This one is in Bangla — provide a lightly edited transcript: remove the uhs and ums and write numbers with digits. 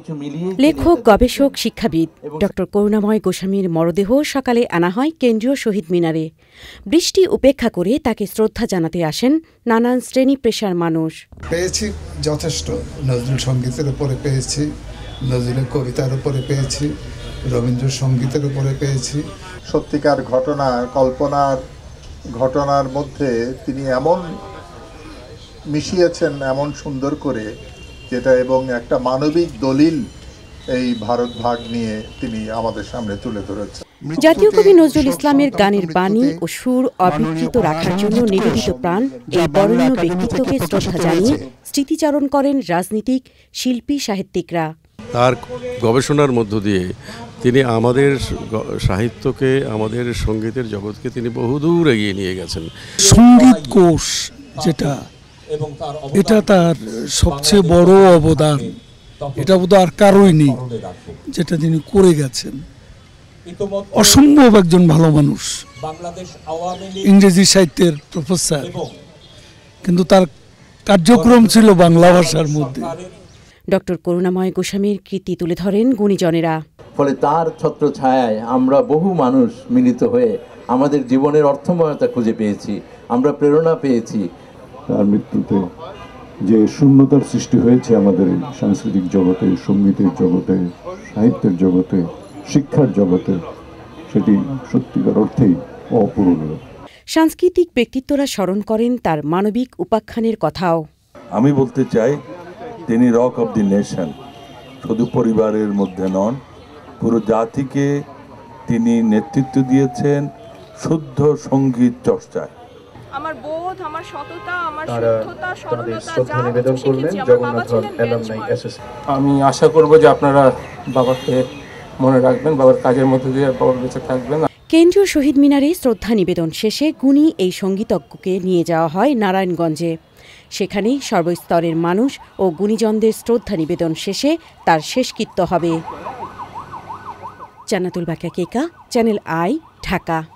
লেখক, গবেষক, শিক্ষাবিদ ডক্টর করুণাময় গোস্বামীর মরদেহ সকালে আনা হয় কেন্দ্রীয় শহীদ মিনারে। বৃষ্টি উপেক্ষা করে তাকে শ্রদ্ধা জানাতে আসেন নানান শ্রেণী পেশার মানুষ। পেয়েছি যথেষ্ট, নজরুল সঙ্গীতের উপরে পেয়েছি, নজরুলের কবিতার উপরে পেয়েছি, রবীন্দ্রসঙ্গীতের উপরে পেয়েছি। সত্যিকার ঘটনা, কল্পনার ঘটনার মধ্যে তিনি এমন মিশিয়েছেন এমন সুন্দর করে, যেটা এবং একটা মানবিক দলিল এই ভারত ভাগ নিয়ে তিনি আমাদের সামনে তুলে ধরেছেন। জাতীয় কবি নজরুল ইসলামের গানের বাণী ও সুর অবিকৃত রাখার জন্য নিবেদিত প্রাণ এই বরেণ্য ব্যক্তিত্বকে শ্রদ্ধা জানিয়ে স্মৃতিচারণ করেন রাজনীতিক, শিল্পী, সাহিত্যিকরা। তার গবেষণার মধ্য দিয়ে তিনি আমাদের সাহিত্যকে, আমাদের সঙ্গীতের জগৎকে তিনি বহুদূর এগিয়ে নিয়ে গেছেন। সঙ্গীত কোষ যেটা, এটা তার সবচেয়ে বড় অবদান, এটা বোধ আর কারোই নেই যেটা তিনি করে গেছেন। অসম্ভব একজন ভালো মানুষ, ইংরেজি সাহিত্যের প্রফেসর, কিন্তু তার কার্যক্রম ছিল বাংলা ভাষার মধ্যে। ডক্টর করুণাময় গোস্বামীর কীর্তি তুলে ধরেন গুণীজনেরা। ফলে তার ছত্রছায়ায় আমরা বহু মানুষ মিলিত হয়ে আমাদের জীবনের অর্থময়তা খুঁজে পেয়েছি, আমরা প্রেরণা পেয়েছি। তার মৃত্যুতে যে শূন্যতার সৃষ্টি হয়েছে আমাদের সাংস্কৃতিক জগতে, সঙ্গীতের জগতে, সাহিত্যের জগতে, শিক্ষার জগতে, সেটি সত্যিকার অর্থেই অপূরণীয়। সাংস্কৃতিক ব্যক্তিত্বরা স্মরণ করেন তার মানবিক উপাখ্যানের কথাও। আমি বলতে চাই, তিনি রক অব দি নেশন। শুধু পরিবারের মধ্যে নন, পুরো জাতিকে তিনি নেতৃত্ব দিয়েছেন শুদ্ধ সঙ্গীত চর্চায়। আমার বোধ, আমার সততা, আমার শুদ্ধতা, সরলতা নিবেদন করলেন জগন্নাথ অ্যালামনাই অ্যাসোসিয়েশন। আমি আশা করব যে আপনারা বাবাকে মনে রাখবেন, বাবার কাজের মধ্যে দিয়ে বাবা বেঁচে থাকবেন। কেন্দ্রীয় শহীদ মিনারে শ্রদ্ধা নিবেদন শেষে গুণী এই সঙ্গীতজ্ঞকে নিয়ে যাওয়া হয় নারায়ণগঞ্জে। সেখানেই সর্বস্তরের মানুষ ও গুণীজনদের শ্রদ্ধা নিবেদন শেষে তার শেষকৃত্য হবে। Jannatul Bakia Keka, channel I, Dhaka.